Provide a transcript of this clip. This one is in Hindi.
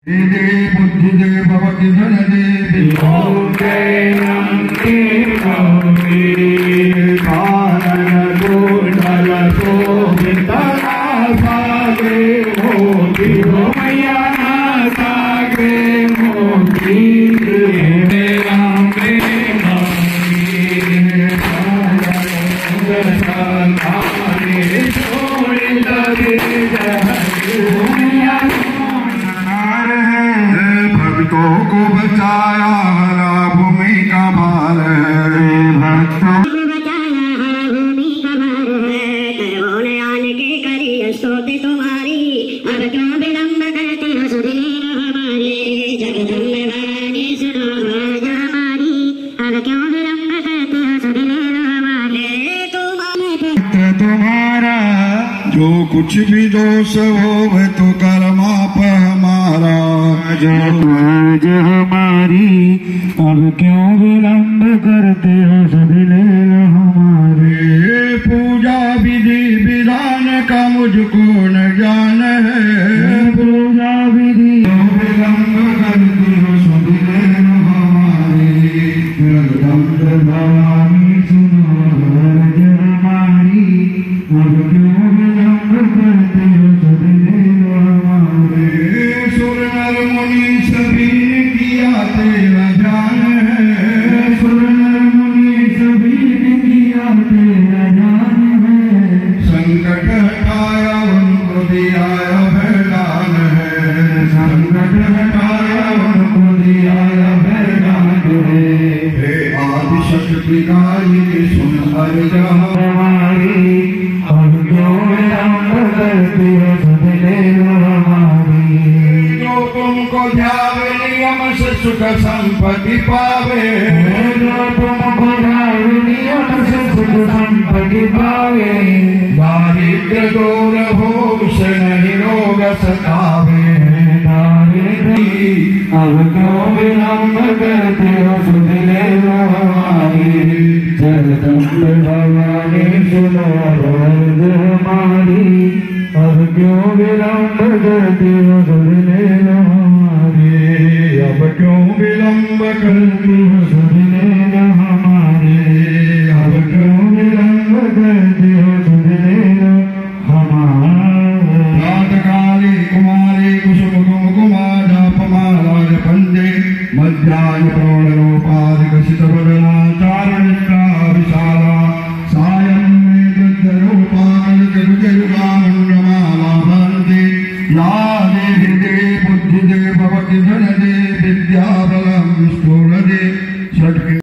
बुद्धि भवति धनदे ओम जय नंदी गौरी कानन कुंडल शोभिता सागे मोती मैया सागे मोती भक्तों को बचाया हरा भूमि का भार है भक्तों को बचाया हरा भूमि का भार है होने आने की करी स्तुति तुम्हारी अब क्यों विलम्ब करती हो सुधीर हमारी जगदम्बे भवानी सुनो आज हमारी अब क्यों विलम्ब करती हो सुधीर हमारे तुम्हारा जो कुछ भी दोष हो वह तो कर्माप हमारा आज हमारी अब क्यों विलम्ब करते हो सभी ले लो हमारे पूजा विधि विधान का मुझको न जान है पूजा विधि विलम्ब करते हो सभी ले लो हमारे जगदम्ब भवानी सुनो आज हमारी अब क्यों विलम्ब करते हो सभी ले लो हमारे सुर नर मुनि सभी ने किया तेरा जान है सुर नर मुनि सभी ने किया तेरा जान है संकट हटाया उनको दिया वरदान है संकट हटाया उनको दिया वरदान है आदि शक्ति का ये सुन हर हमारी अब क्यों विलम्ब करती हो सभी ले लो हमारी जो तुमको ध्यावे नियम से सुख संपत्ति पावे जो तुमको ध्यावे नियम से सुख संपत्ति पावे दारिद्र दूर भोग से नहीं रोग सतावे अब क्यों विलम्ब करते हो सुध ले लो हमारी जगदम्ब भवानी सुनो आज हमारी अब क्यों विलम्ब करते हो सुध ले लो हमारे अब क्यों विलम्ब करते हो सुध ले लो हमारे अब क्यों विलम्ब करते हो सुध ले लो हमारे प्रातकाले कुमारे कुसुम कुमारा पमाला पंदे मध्याह्न प्रौढ़ वदना चारणिका विशाला सायं में वृद्धरूपाकल जगुगामण्डमाला वन्दे या देवी बुद्धि भवति धनदे